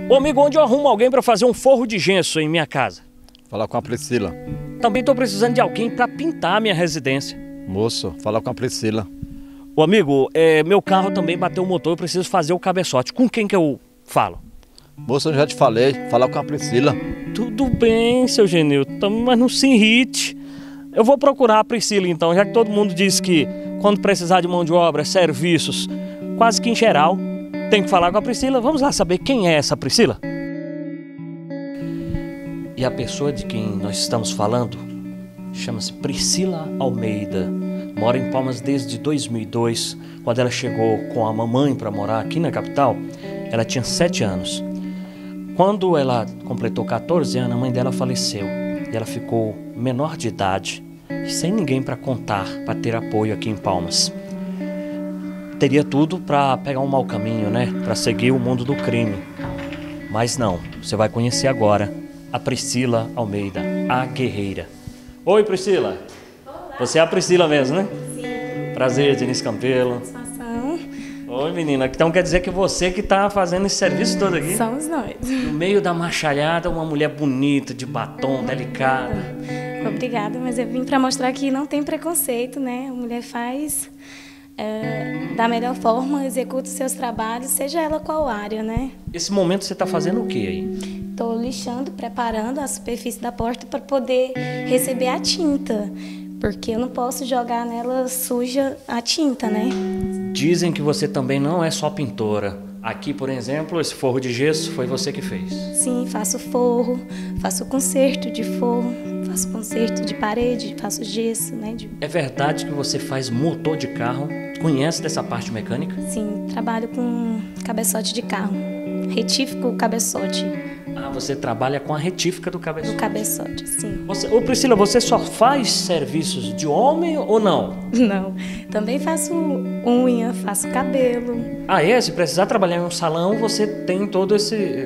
Ô amigo, onde eu arrumo alguém para fazer um forro de gesso em minha casa? Fala com a Priscila. Também estou precisando de alguém para pintar a minha residência. Moço, fala com a Priscila. Ô amigo, meu carro também bateu o motor, eu preciso fazer o cabeçote. Com quem que eu falo? Moço, eu já te falei, fala com a Priscila. Tudo bem, seu Genilton, mas não se irrite. Eu vou procurar a Priscila então, já que todo mundo diz que quando precisar de mão de obra, serviços, quase que em geral, tem que falar com a Priscila. Vamos lá saber quem é essa Priscila. E a pessoa de quem nós estamos falando chama-se Priscila Almeida. Mora em Palmas desde 2002. Quando ela chegou com a mamãe para morar aqui na capital, ela tinha 7 anos. Quando ela completou 14 anos, a mãe dela faleceu. E ela ficou menor de idade, sem ninguém para contar, para ter apoio aqui em Palmas. Teria tudo para pegar um mau caminho, né? Para seguir o mundo do crime. Mas não, você vai conhecer agora a Priscila Almeida, a guerreira. Oi, Priscila. Olá. Você é a Priscila mesmo, né? Sim. Prazer, Denise Campelo. Satisfação. Oi, menina. Então quer dizer que você que está fazendo esse serviço todo aqui? Somos nós. No meio da machalhada, uma mulher bonita, de batom, delicada. Obrigada, mas eu vim para mostrar que não tem preconceito, né? A mulher faz da melhor forma, executa os seus trabalhos, seja ela qual área, né? Esse momento você está fazendo o que aí? Estou lixando, preparando a superfície da porta para poder receber a tinta, porque eu não posso jogar nela suja a tinta, né? Dizem que você também não é só pintora. Aqui, por exemplo, esse forro de gesso foi você que fez. Sim, faço forro, faço conserto de forro, faço conserto de parede, faço gesso, né? É verdade que você faz motor de carro? Conhece dessa parte mecânica? Sim, trabalho com cabeçote de carro, retífico o cabeçote. Ah, você trabalha com a retífica do cabeçote. Do cabeçote, sim. Ô Priscila, você só faz serviços de homem ou não? Não, também faço unha, faço cabelo. Ah, se precisar trabalhar em um salão, você tem toda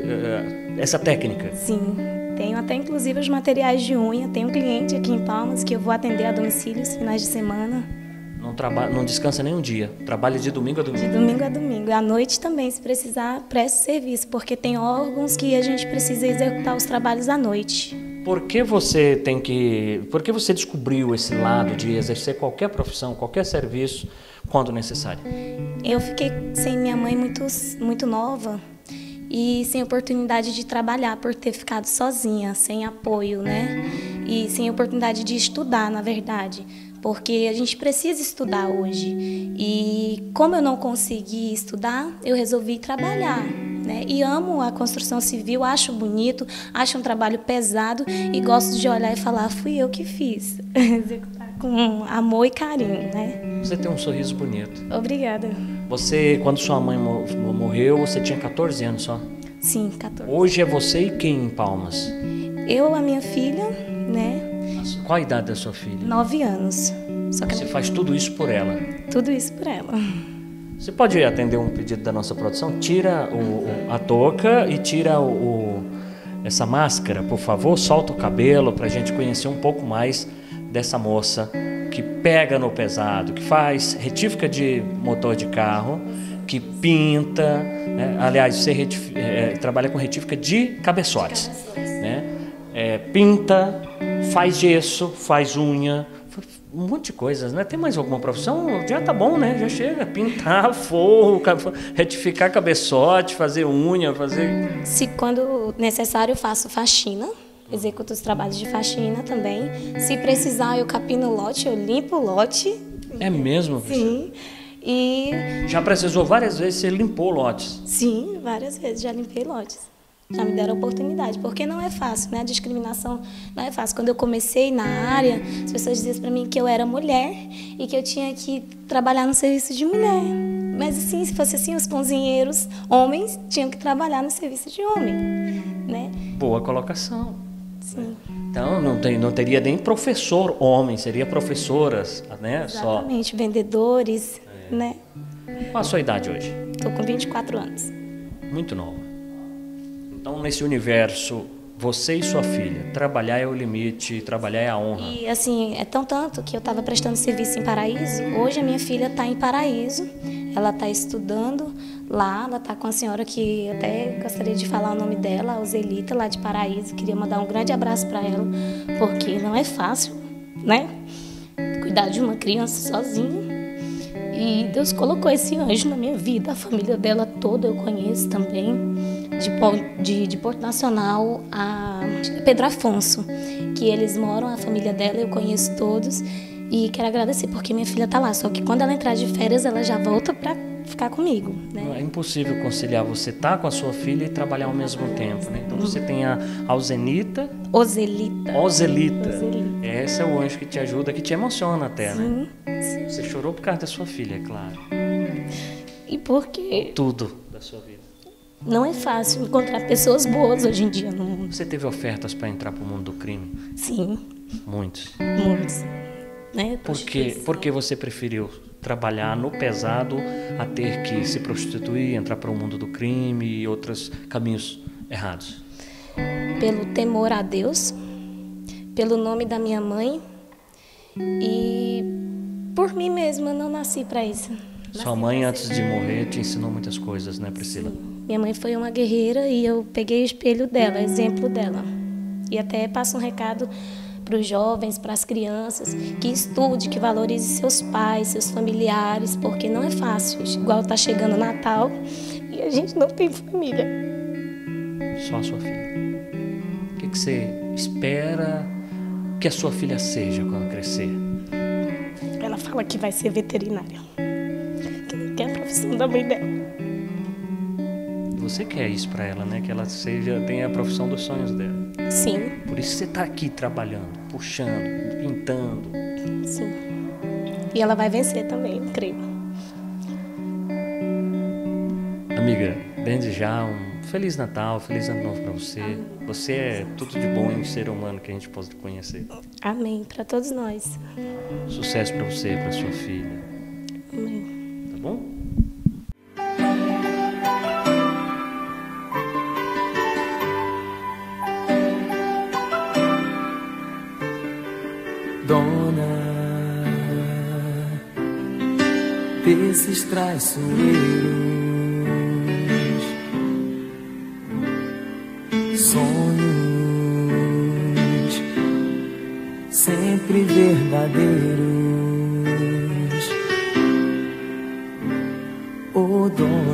essa técnica? Sim, tenho até inclusive os materiais de unha. Tenho um cliente aqui em Palmas que eu vou atender a domicílio os finais de semana. Não descansa nem um dia, trabalha de domingo a domingo? De domingo a domingo. À noite também, se precisar, presto serviço, porque tem órgãos que a gente precisa executar os trabalhos à noite. Por que você descobriu esse lado de exercer qualquer profissão, qualquer serviço, quando necessário? Eu fiquei sem minha mãe muito nova e sem oportunidade de trabalhar por ter ficado sozinha, sem apoio, né? E sem oportunidade de estudar, na verdade, porque a gente precisa estudar hoje. E como eu não consegui estudar, eu resolvi trabalhar, né? E amo a construção civil, acho bonito, acho um trabalho pesado e gosto de olhar e falar, fui eu que fiz. Executar com amor e carinho, né? Você tem um sorriso bonito. Obrigada. Você, quando sua mãe morreu, você tinha 14 anos só? Sim, 14. Hoje é você e quem em Palmas? Eu, a minha filha, né? Qual a idade da sua filha? 9 anos. Só que Você faz tudo isso por ela? tudo isso por ela. Você pode atender um pedido da nossa produção? Tira a touca e tira essa máscara, por favor. Solta o cabelo para a gente conhecer um pouco mais dessa moça que pega no pesado, que faz retífica de motor de carro, que pinta, né? Aliás, você trabalha com retífica de cabeçotes, né? Pinta, faz gesso, faz unha, um monte de coisas, né? Tem mais alguma profissão? Já tá bom, né? Já chega. Pintar, forro, retificar cabeçote, fazer unha, fazer... Se quando necessário eu faço faxina, executo os trabalhos de faxina também. Se precisar eu capino o lote, eu limpo o lote. É mesmo? Sim. E... Já precisou várias vezes, você limpou lotes? Sim, várias vezes já limpei lotes. Já me deram oportunidade, porque não é fácil, né? A discriminação não é fácil. Quando eu comecei na área, as pessoas diziam para mim que eu era mulher e que eu tinha que trabalhar no serviço de mulher. Mas assim, se fosse assim, os cozinheiros, homens, tinham que trabalhar no serviço de homem, né? Boa colocação. Sim. Então, não teria nem professor homem, seria professoras, né? Exatamente, vendedores, né? Qual a sua idade hoje? Estou com 24 anos. Muito nova. Então, nesse universo, você e sua filha, trabalhar é o limite, trabalhar é a honra. E assim, é tanto que eu estava prestando serviço em Paraíso. Hoje a minha filha está em Paraíso, ela está estudando Lá, ela está com a senhora que eu até gostaria de falar o nome dela, a Ozelita, lá de Paraíso. Queria mandar um grande abraço para ela, porque não é fácil, né? Cuidar de uma criança sozinha. E Deus colocou esse anjo na minha vida. A família dela toda eu conheço também. De Porto Nacional a Pedro Afonso, que eles moram, a família dela, eu conheço todos. E quero agradecer porque minha filha está lá. Só que quando ela entrar de férias, ela já volta para ficar comigo, né? É impossível conciliar você estar com a sua filha e trabalhar ao mesmo tempo, né? Então você tem a Ozelita. Ozelita. Esse é o anjo que te ajuda, que te emociona até, Sim. né? Você chorou por causa da sua filha, é claro. E porque Tudo da sua vida. não é fácil encontrar pessoas boas hoje em dia no mundo. Você teve ofertas para entrar para o mundo do crime? Sim, Muitos. muitos. Né? Por que você preferiu trabalhar no pesado a ter que se prostituir, entrar para o mundo do crime e outros caminhos errados? Pelo temor a Deus, pelo nome da minha mãe e por mim mesma. Eu não nasci para isso. Sua mãe, antes de morrer, te ensinou muitas coisas, né, Priscila? Sim. Minha mãe foi uma guerreira e eu peguei o espelho dela, exemplo dela. E até passo um recado para os jovens, para as crianças, que estude, que valorize seus pais, seus familiares, porque não é fácil. Igual está chegando o Natal e a gente não tem família. Só a sua filha. O que você espera que a sua filha seja quando crescer? Ela fala que vai ser veterinária, que não quer a profissão da mãe dela. Você quer isso para ela, né? Que ela tenha a profissão dos sonhos dela. Sim. Por isso você está aqui trabalhando, puxando, pintando. Sim. E ela vai vencer também, eu creio. Amiga, desde já um Feliz Natal, Feliz Ano Novo para você. Amém. Você é tudo de bom em um ser humano que a gente pode conhecer. Amém, para todos nós. Sucesso para você, para sua filha. Amém. Tá bom? Dona desses traiçoeiros, sonhos sempre verdadeiros, oh dona